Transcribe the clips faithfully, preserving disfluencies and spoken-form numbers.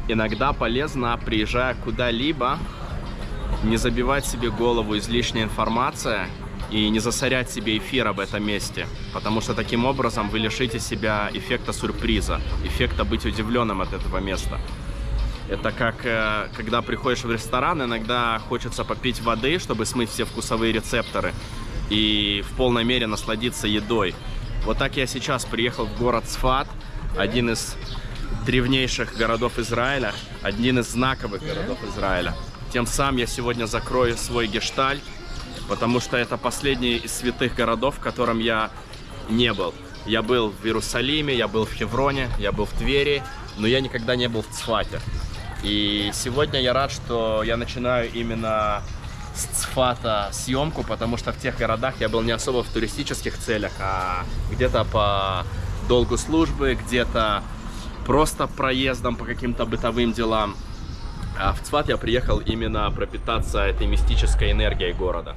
Иногда полезно, приезжая куда-либо, не забивать себе голову излишней информацией и не засорять себе эфир об этом месте, потому что таким образом вы лишите себя эффекта сюрприза, эффекта быть удивленным от этого места. Это как, когда приходишь в ресторан, иногда хочется попить воды, чтобы смыть все вкусовые рецепторы и в полной мере насладиться едой. Вот так я сейчас приехал в город Цфат, один из древнейших городов Израиля, один из знаковых городов Израиля. Тем самым я сегодня закрою свой гештальт, потому что это последний из святых городов, в котором я не был. Я был в Иерусалиме, я был в Хевроне, я был в Твери, но я никогда не был в Цфате. И сегодня я рад, что я начинаю именно с Цфата съемку, потому что в тех городах я был не особо в туристических целях, а где-то по долгу службы, где-то просто проездом по каким-то бытовым делам. А в Цфат я приехал именно пропитаться этой мистической энергией города.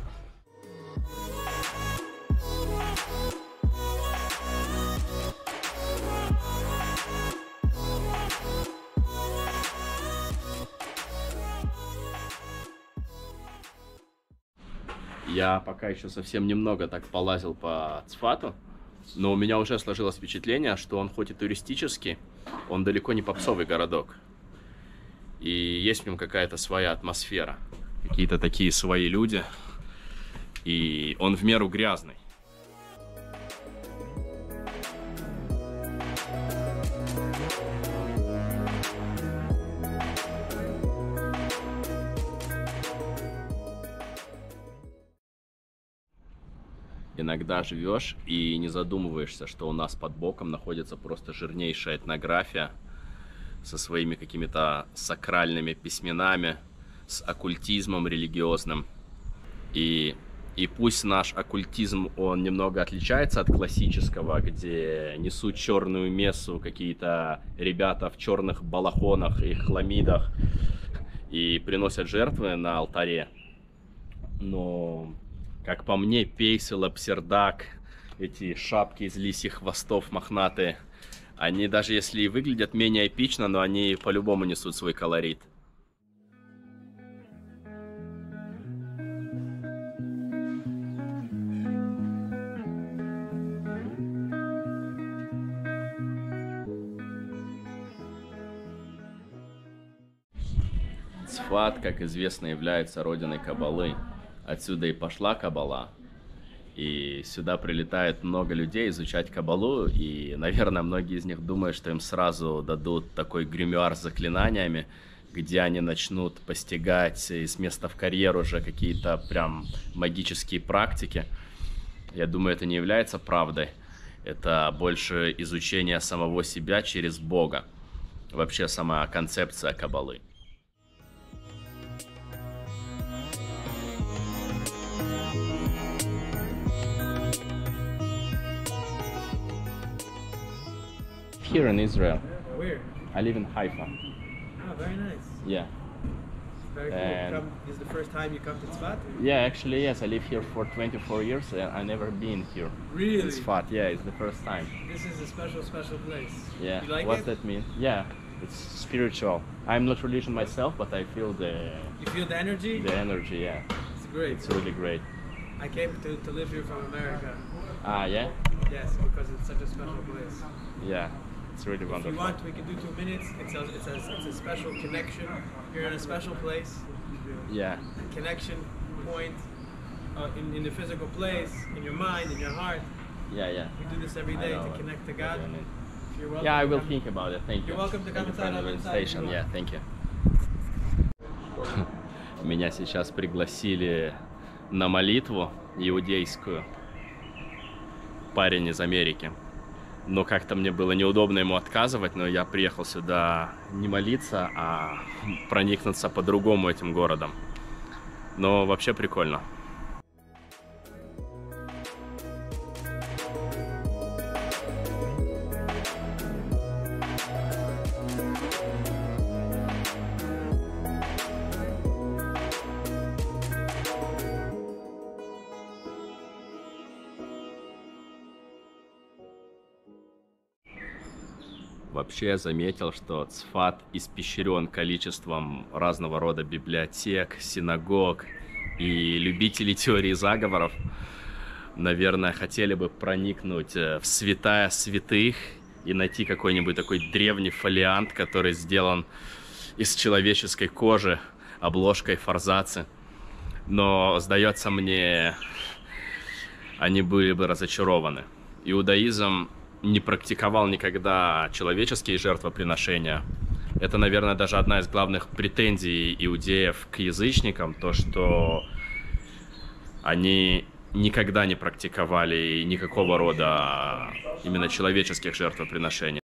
Я пока еще совсем немного так полазил по Цфату, но у меня уже сложилось впечатление, что он хоть и туристический, он далеко не попсовый городок. И есть в нем какая-то своя атмосфера, какие-то такие свои люди, и он в меру грязный. Иногда живешь и не задумываешься, что у нас под боком находится просто жирнейшая этнография со своими какими-то сакральными письменами, с оккультизмом религиозным. И, и пусть наш оккультизм, он немного отличается от классического, где несут черную мессу какие-то ребята в черных балахонах и хламидах и приносят жертвы на алтаре. Но, как по мне, пейсы, лапсердак, эти шапки из лисьих хвостов мохнатые, они даже если и выглядят менее эпично, но они по-любому несут свой колорит. Цфат, как известно, является родиной Каббалы. Отсюда и пошла Каббала. И сюда прилетает много людей изучать Каббалу, и, наверное, многие из них думают, что им сразу дадут такой гримуар с заклинаниями, где они начнут постигать из места в карьер уже какие-то прям магические практики. Я думаю, это не является правдой. Это больше изучение самого себя через Бога. Вообще сама концепция Каббалы. Here in Israel. Where? I live in Haifa. Oh, very nice. Yeah. Very cool. And- You come, this is the first time you come to Tzfat? Yeah, actually, yes. I live here for twenty-four years and I never been here. Really? In Sfat, yeah, it's the first time. This is a special, special place. Yeah. You like What's it? that mean? Yeah, it's spiritual. I'm not religious myself, but I feel the You feel the energy? the energy. Yeah, It's great. it's really great. I came to, to live here from America. Ah, yeah, Yes, because it's such a special place. yeah. It's really If wonderful. you want, we can do two minutes. It's a, it's a, it's a special connection. You're in a special place. Yeah, Connection point uh, in, in the physical place, in your mind, in your heart. yeah, yeah. We do this every I day know to what- connect to what God. you mean. You're welcome Yeah, I to will come. think about it. Thank you. You're welcome to come Thank you for inside the our inside if invitation. you Yeah, want. thank you. Меня сейчас пригласили на молитву иудейскую. Парень из Америки. Но как-то мне было неудобно ему отказывать, но я приехал сюда не молиться, а проникнуться по-другому этим городом. Но вообще прикольно. Вообще я заметил, что Цфат испещрен количеством разного рода библиотек, синагог, и любители теории заговоров, наверное, хотели бы проникнуть в святая святых и найти какой-нибудь такой древний фолиант, который сделан из человеческой кожи, обложкой форзацы. Но, сдается мне, они были бы разочарованы. Иудаизм не практиковал никогда человеческие жертвоприношения. Это, наверное, даже одна из главных претензий иудеев к язычникам, то, что они никогда не практиковали никакого рода именно человеческих жертвоприношений.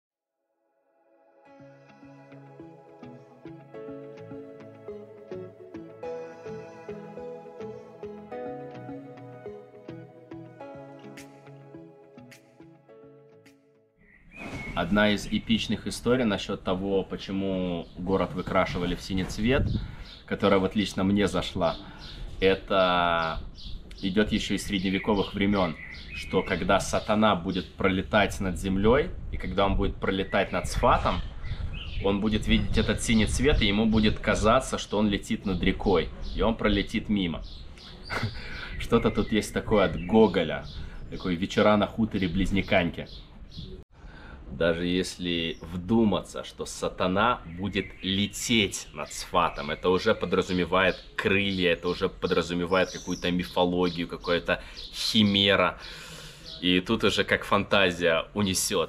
Одна из эпичных историй насчет того, почему город выкрашивали в синий цвет, которая вот лично мне зашла, это идет еще из средневековых времен, что когда сатана будет пролетать над землей, и когда он будет пролетать над Цфатом, он будет видеть этот синий цвет, и ему будет казаться, что он летит над рекой, и он пролетит мимо. Что-то тут есть такое от Гоголя, такой «Вечера на хуторе Близнеканьки». Даже если вдуматься, что сатана будет лететь над Цфатом, это уже подразумевает крылья, это уже подразумевает какую-то мифологию, какая-то химера. И тут уже как фантазия унесет.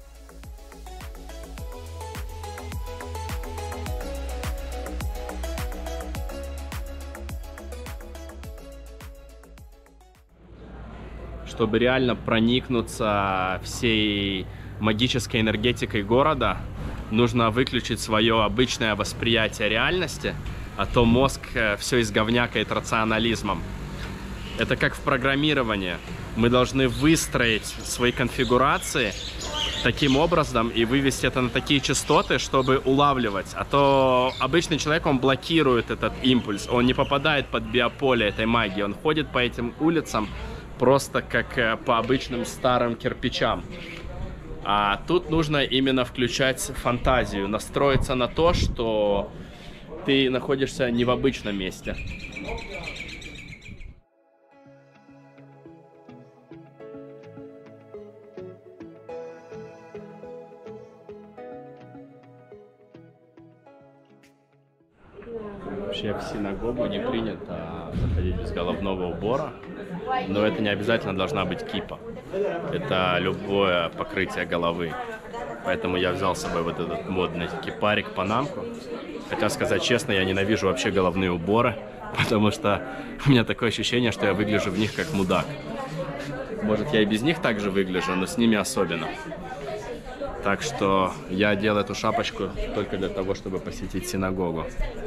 Чтобы реально проникнуться всей магической энергетикой города, нужно выключить свое обычное восприятие реальности, а то мозг все изговнякает рационализмом. Это как в программировании. Мы должны выстроить свои конфигурации таким образом и вывести это на такие частоты, чтобы улавливать. А то обычный человек, он блокирует этот импульс, он не попадает под биополе этой магии, он ходит по этим улицам просто как по обычным старым кирпичам. А тут нужно именно включать фантазию, настроиться на то, что ты находишься не в обычном месте. Вообще в синагогу не принято заходить без головного убора, но это не обязательно должна быть кипа. Это любое покрытие головы. Поэтому я взял с собой вот этот модный кипарик, панамку. Хотя, сказать честно, я ненавижу вообще головные уборы, потому что у меня такое ощущение, что я выгляжу в них как мудак. Может, я и без них также выгляжу, но с ними особенно. Так что я одел эту шапочку только для того, чтобы посетить синагогу.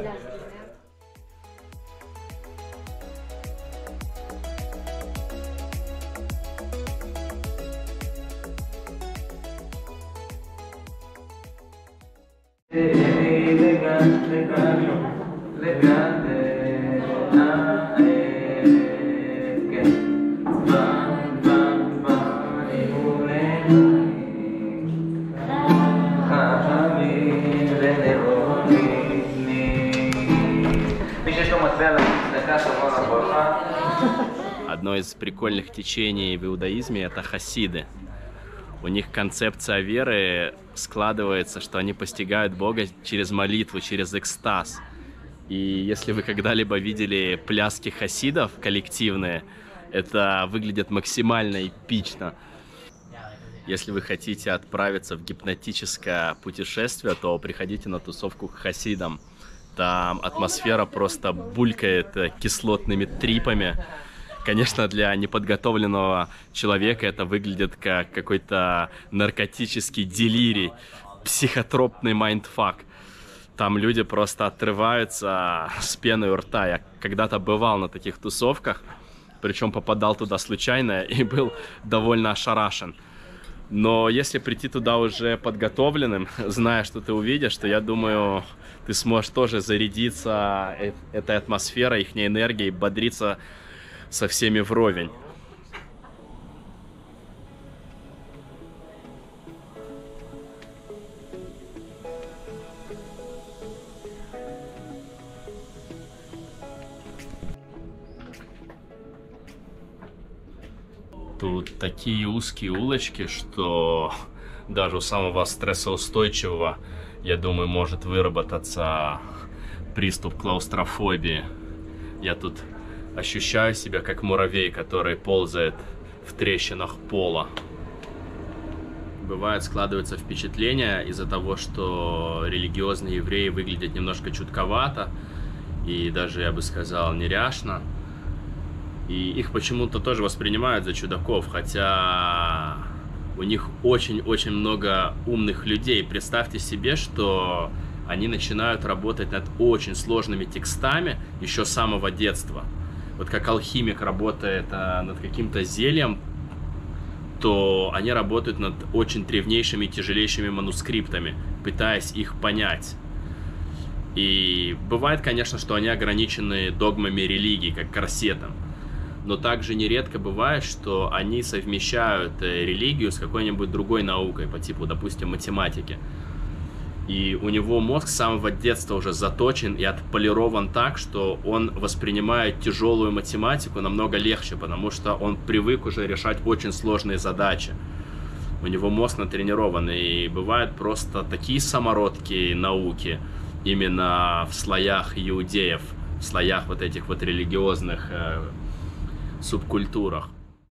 Одно из прикольных течений в иудаизме — это хасиды. У них концепция веры складывается, что они постигают Бога через молитву, через экстаз. И если вы когда-либо видели пляски хасидов коллективные, это выглядит максимально эпично. Если вы хотите отправиться в гипнотическое путешествие, то приходите на тусовку к хасидам. Там атмосфера просто булькает кислотными трипами. Конечно, для неподготовленного человека это выглядит как какой-то наркотический делирий, психотропный майндфак. Там люди просто отрываются с пеной у рта. Я когда-то бывал на таких тусовках, причем попадал туда случайно и был довольно ошарашен. Но если прийти туда уже подготовленным, зная, что ты увидишь, то я думаю, ты сможешь тоже зарядиться этой атмосферой, их энергией, бодриться со всеми вровень. Тут такие узкие улочки, что даже у самого стрессоустойчивого, я думаю, может выработаться приступ клаустрофобии. Я тут ощущаю себя как муравей, который ползает в трещинах пола. Бывает, складывается впечатление из-за того, что религиозные евреи выглядят немножко чутковато и даже, я бы сказал, неряшно. И их почему-то тоже воспринимают за чудаков, хотя у них очень-очень много умных людей. Представьте себе, что они начинают работать над очень сложными текстами еще с самого детства. Вот как алхимик работает а, над каким-то зельем, то они работают над очень древнейшими, тяжелейшими манускриптами, пытаясь их понять. И бывает, конечно, что они ограничены догмами религии, как корсетом. Но также нередко бывает, что они совмещают религию с какой-нибудь другой наукой, по типу, допустим, математики. И у него мозг с самого детства уже заточен и отполирован так, что он воспринимает тяжелую математику намного легче, потому что он привык уже решать очень сложные задачи. У него мозг натренирован, и бывают просто такие самородки науки именно в слоях иудеев, в слоях вот этих вот религиозных э, субкультурах.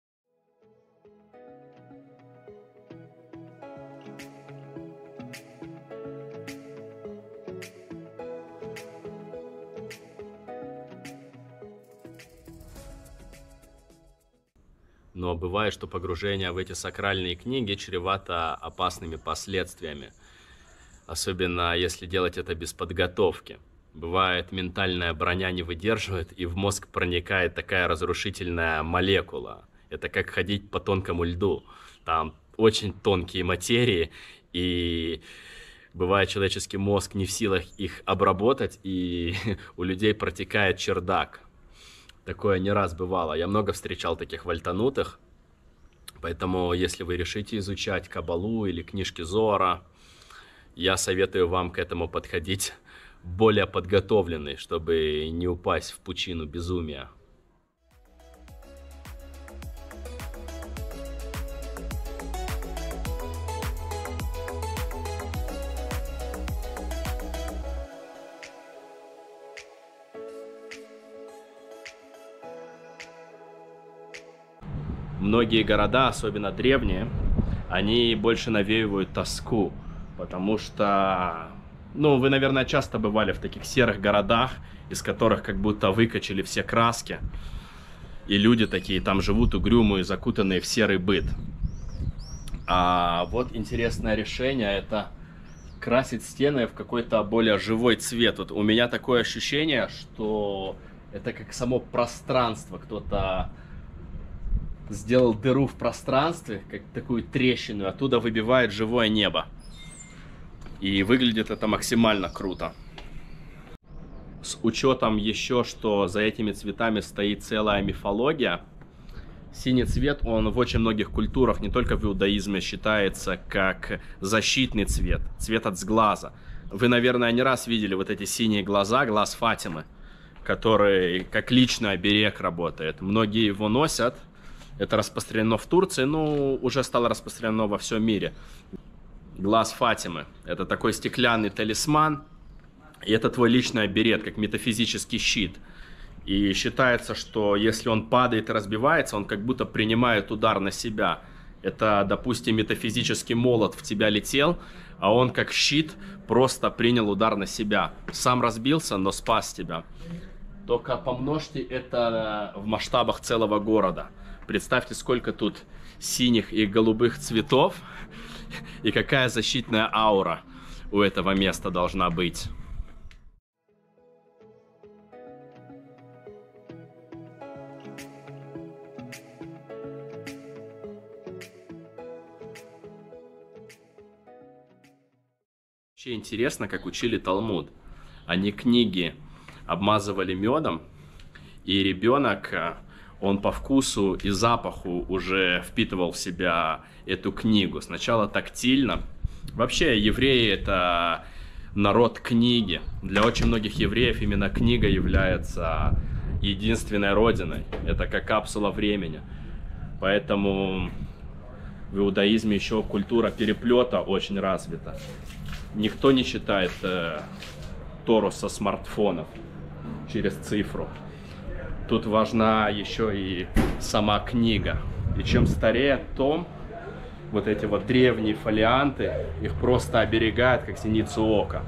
Но бывает, что погружение в эти сакральные книги чревато опасными последствиями. Особенно если делать это без подготовки. Бывает, ментальная броня не выдерживает, и в мозг проникает такая разрушительная молекула. Это как ходить по тонкому льду. Там очень тонкие материи, и бывает, человеческий мозг не в силах их обработать, и у людей протекает чердак. Такое не раз бывало. Я много встречал таких вальтанутых. Поэтому, если вы решите изучать Кабалу или книжки Зоара, я советую вам к этому подходить более подготовленный, чтобы не упасть в пучину безумия. Многие города, особенно древние, они больше навеивают тоску, потому что, ну, вы, наверное, часто бывали в таких серых городах, из которых как будто выкачали все краски, и люди такие там живут угрюмые, закутанные в серый быт. А вот интересное решение — это красить стены в какой-то более живой цвет. Вот у меня такое ощущение, что это как само пространство, кто-то сделал дыру в пространстве, как такую трещину, оттуда выбивает живое небо. И выглядит это максимально круто. С учетом еще, что за этими цветами стоит целая мифология. Синий цвет, он в очень многих культурах, не только в иудаизме, считается как защитный цвет, цвет от сглаза. Вы, наверное, не раз видели вот эти синие глаза, глаз Фатимы, который как личный оберег работает. Многие его носят. Это распространено в Турции, но уже стало распространено во всем мире. Глаз Фатимы — это такой стеклянный талисман, и это твой личный оберег, как метафизический щит. И считается, что если он падает и разбивается, он как будто принимает удар на себя. Это, допустим, метафизический молот в тебя летел, а он как щит просто принял удар на себя. Сам разбился, но спас тебя. Только помножьте это в масштабах целого города. Представьте, сколько тут синих и голубых цветов, и какая защитная аура у этого места должна быть. Вообще интересно, как учили Талмуд. Они книги обмазывали медом, и ребенок, он по вкусу и запаху уже впитывал в себя эту книгу. Сначала тактильно. Вообще, евреи — это народ книги. Для очень многих евреев именно книга является единственной родиной. Это как капсула времени. Поэтому в иудаизме еще культура переплета очень развита. Никто не читает э, Тору со смартфонов через цифру. Тут важна еще и сама книга. И чем старее том, вот эти вот древние фолианты, их просто оберегают, как зеницу ока.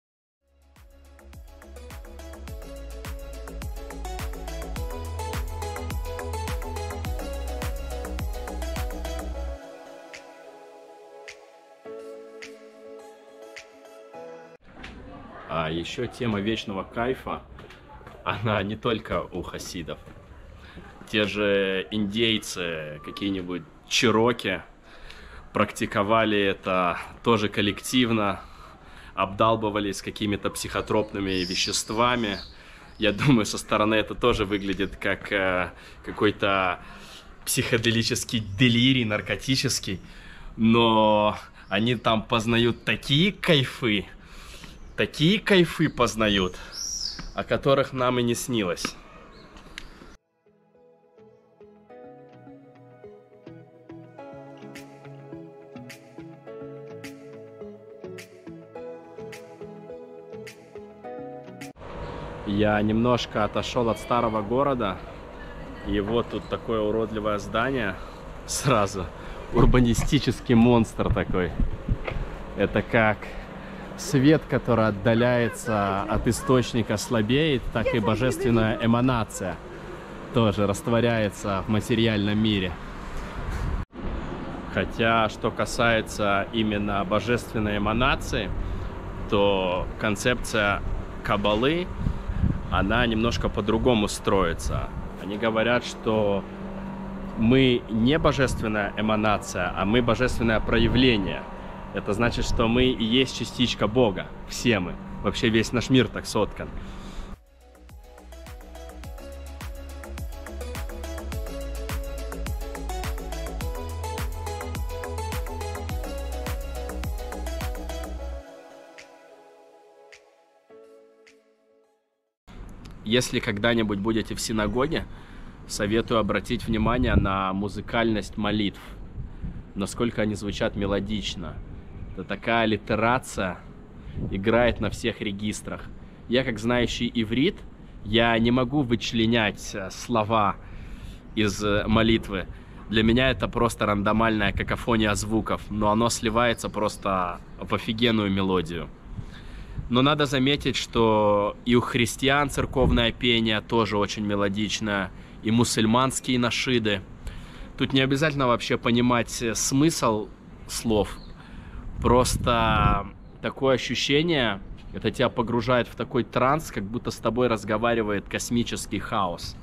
А еще тема вечного кайфа, она не только у хасидов. Те же индейцы, какие-нибудь чероки, практиковали это тоже коллективно, обдалбывались какими-то психотропными веществами. Я думаю, со стороны это тоже выглядит как э, какой-то психоделический делирий, наркотический. Но они там познают такие кайфы, такие кайфы познают, о которых нам и не снилось. Я немножко отошел от старого города, и вот тут такое уродливое здание сразу. Урбанистический монстр такой. Это как свет, который отдаляется от источника, слабеет, так и божественная эманация тоже растворяется в материальном мире. Хотя, что касается именно божественной эманации, то концепция Каббалы, она немножко по-другому строится. Они говорят, что мы не божественная эманация, а мы божественное проявление. Это значит, что мы и есть частичка Бога. Все мы. Вообще весь наш мир так соткан. Если когда-нибудь будете в синагоге, советую обратить внимание на музыкальность молитв. Насколько они звучат мелодично. Это такая аллитерация играет на всех регистрах. Я, как знающий иврит, я не могу вычленять слова из молитвы. Для меня это просто рандомальная какофония звуков, но оно сливается просто в офигенную мелодию. Но надо заметить, что и у христиан церковное пение тоже очень мелодичное, и мусульманские нашиды. Тут не обязательно вообще понимать смысл слов, просто такое ощущение, это тебя погружает в такой транс, как будто с тобой разговаривает космический хаос.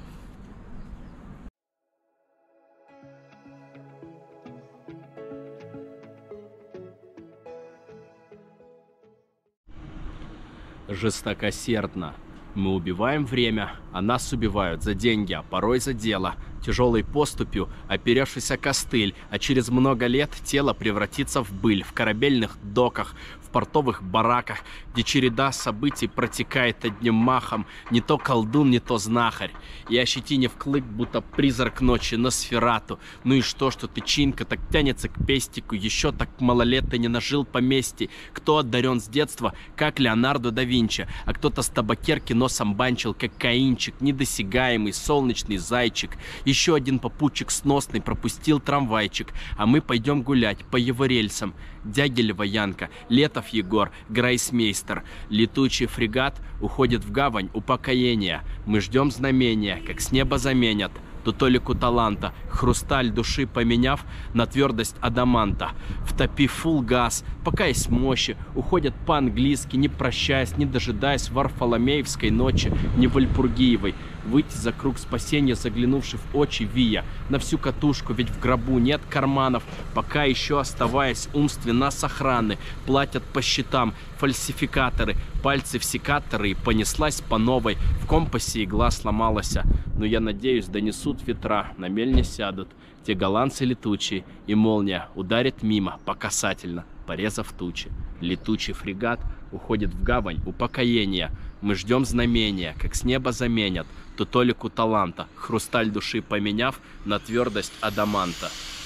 Жестокосердно. Мы убиваем время, а нас убивают за деньги, а порой за дело. Тяжелой поступью, оперевшись о костыль, а через много лет тело превратится в быль в корабельных доках, в портовых бараках, где череда событий протекает одним махом, не то колдун, не то знахарь. И ощетине в клык, будто призрак ночи Носферату. Ну и что, что ты чинка так тянется к пестику, еще так малолетто не нажил поместье. Кто одарен с детства, как Леонардо да Винчи, а кто-то с табакерки носом банчил, как Каинчик, недосягаемый солнечный зайчик. Еще один попутчик сносный пропустил трамвайчик, а мы пойдем гулять по его рельсам. Дягилева Янка, Летов Егор, Грейсмейстер. Летучий фрегат уходит в гавань упокоения. Мы ждем знамения, как с неба заменят ту толику таланта, хрусталь души поменяв на твердость адаманта. Втопи фулл газ, пока есть мощи, уходят по-английски, не прощаясь, не дожидаясь Варфоломеевской ночи, не Вальпургиевой. Выйти за круг спасения, заглянувши в очи Вия, на всю катушку, ведь в гробу нет карманов, пока еще оставаясь умственно сохраны, платят по счетам фальсификаторы, пальцы в секаторы, и понеслась по новой, в компасе игла сломалась, но я надеюсь, донесут ветра, на мель не сядут те голландцы летучие, и молния ударит мимо по касательно, порезав тучи. Летучий фрегат уходит в гавань упокоения. Мы ждем знамения, как с неба заменят ту толику таланта, хрусталь души поменяв на твердость адаманта.